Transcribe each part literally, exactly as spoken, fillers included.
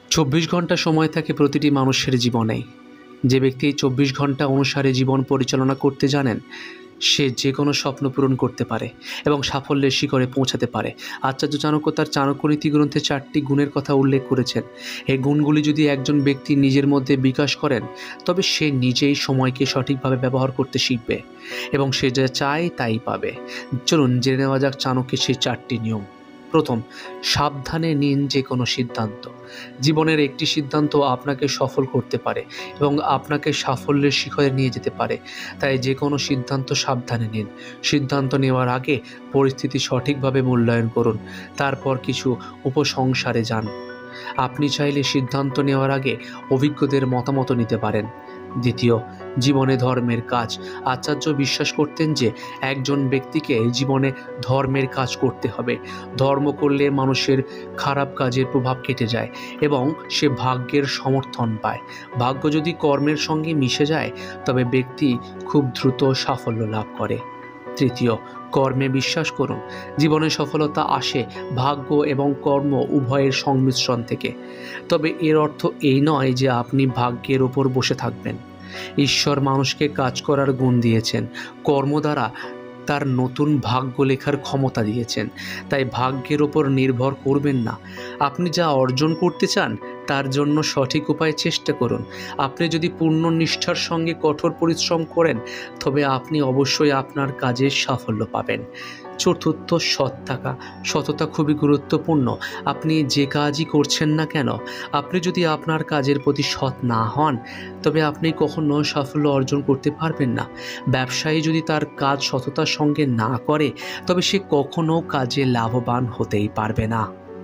চব্বিশ ঘন্টা সময় থাকে প্রতিটি মানুষের জীবনেই। যে ব্যক্তি এই চব্বিশ ঘন্টা অনুসারে জীবন পরিচালনা করতে জানেন, সে যে কোনো স্বপ্ন পূরণ করতে পারে এবং সাফল্যের শিখরে পৌঁছাতে পারে। আচার্য চাণক্য তার চাণক্য নীতি গ্রন্থে চারটি গুণের কথা উল্লেখ করেছেন। এই গুণগুলি যদি একজন ব্যক্তি নিজের মধ্যে বিকাশ করেন, তবে সে নিজেই সময়কে সঠিকভাবে ব্যবহার করতে শিখবে এবং সে যা চায় তাই পাবে। চলুন জেনে নেওয়া যাক চাণক্যের সেই চারটি নিয়ম। প্রথম, সাবধানে নিন যে কোনো সিদ্ধান্ত। জীবনের একটি সিদ্ধান্ত আপনাকে সফল করতে পারে এবং আপনাকে সাফল্যের শিখরে নিয়ে যেতে পারে। তাই যে কোনো সিদ্ধান্ত সাবধানে নিন। সিদ্ধান্ত নেওয়ার আগে পরিস্থিতি সঠিকভাবে মূল্যায়ন করুন, তারপর কিছু উপসংহারে যান। আপনি চাইলে সিদ্ধান্ত নেওয়ার আগে অভিজ্ঞদের মতামত নিতে পারেন। দ্বিতীয়, জীবনে ধর্মের কাজ। আচার্য বিশ্বাস করতেন যে একজন ব্যক্তিকে জীবনে ধর্মের কাজ করতে হবে। ধর্ম করলে মানুষের খারাপ কাজের প্রভাব কেটে যায় এবং সে ভাগ্যের সমর্থন পায়। ভাগ্য যদি কর্মের সঙ্গে মিশে যায়, তবে ব্যক্তি খুব দ্রুত সাফল্য লাভ করে। তৃতীয়, কর্মে বিশ্বাস করুন। জীবনে সফলতা আসে ভাগ্য এবং কর্ম উভয়ের সংমিশ্রণ থেকে। তবে এর অর্থ এই নয় যে আপনি ভাগ্যের ওপর বসে থাকবেন। ঈশ্বর মানুষকে কাজ করার গুণ দিয়েছেন, কর্ম দ্বারা তার নতুন ভাগ্য লেখার ক্ষমতা দিয়েছেন। তাই ভাগ্যের ওপর নির্ভর করবেন না। আপনি যা অর্জন করতে চান তার জন্য সঠিক উপায়ে চেষ্টা করুন। আপনি যদি পূর্ণ নিষ্ঠার সঙ্গে কঠোর পরিশ্রম করেন, তবে আপনি অবশ্যই আপনার কাজে সাফল্য পাবেন। চতুর্থ, সৎ থাকা। সততা খুবই গুরুত্বপূর্ণ। আপনি যে কাজই করছেন না কেন, আপনি যদি আপনার কাজের প্রতি সৎ না হন, তবে আপনি কখনো সাফল্য অর্জন করতে পারবেন না। ব্যবসায়ী যদি তার কাজ সততার সঙ্গে না করে, তবে সে কখনো কাজে লাভবান হতেই পারবে না।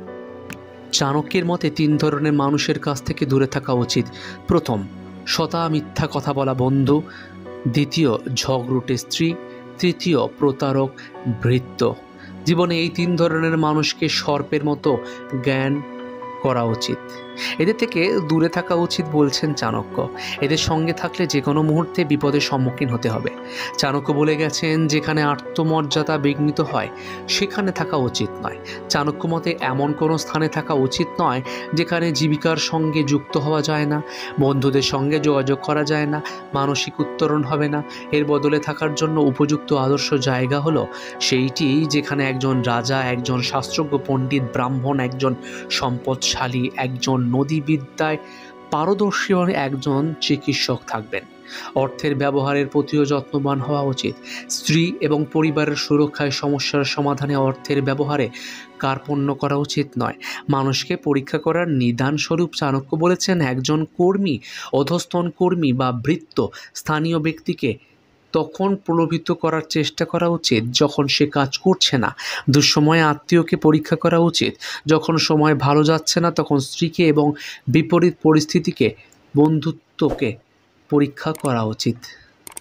চাণক্যের মতে তিন ধরনের মানুষের কাছ থেকে দূরে থাকা উচিত। প্রথম, সতা মিথ্যা কথা বলা বন্ধু। দ্বিতীয়, ঝগড়ুটে স্ত্রী। তৃতীয়, প্রতারক ভৃত্য। জীবনে এই তিন ধরনের মানুষকে সর্পের মতো জ্ঞান করা উচিত। এদের থেকে দূরে থাকা উচিত বলছেন চাণক্য। এদের সঙ্গে থাকলে যে কোনো মুহূর্তে বিপদের সম্মুখীন হতে হবে। চাণক্য বলে গেছেন, যেখানে আত্মমর্যাদা বিঘ্নিত হয় সেখানে থাকা উচিত নয়। চাণক্য মতে এমন কোনো স্থানে থাকা উচিত নয় যেখানে জীবিকার সঙ্গে যুক্ত হওয়া যায় না, বন্ধুদের সঙ্গে যোগাযোগ করা যায় না, মানসিক উত্তরণ হবে না। এর বদলে থাকার জন্য উপযুক্ত আদর্শ জায়গা হলো সেইটি যেখানে একজন রাজা, একজন শাস্ত্রজ্ঞ পণ্ডিত, ব্রাহ্মণ, একজন সম্পদশালী, একজন নদীবিদ্যায় পারদর্শী এবং একজন চিকিৎসক থাকবেন। অর্থের ব্যবহারের প্রতিও যত্নবান হওয়া উচিত। স্ত্রী এবং পরিবারের সুরক্ষায় সমস্যার সমাধানে অর্থের ব্যবহারে কার্পণ্য করা উচিত নয়। মানুষকে পরীক্ষা করার নিদান স্বরূপ চাণক্য বলেছেন, একজন কর্মী, অধস্তন কর্মী বা ভৃত্য স্থানীয় ব্যক্তিকে তখন প্রলোভিত করার চেষ্টা করা উচিত যখন সে কাজ করছে না। দুঃসময়ে আত্মীয়কে পরীক্ষা করা উচিত। যখন সময় ভালো যাচ্ছে না, তখন স্ত্রীকে এবং বিপরীত পরিস্থিতিকে, বন্ধুত্বকে পরীক্ষা করা উচিত।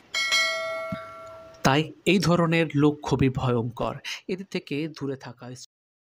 তাই এই ধরনের লোক খুবই ভয়ঙ্কর। এদের থেকে দূরে থাকা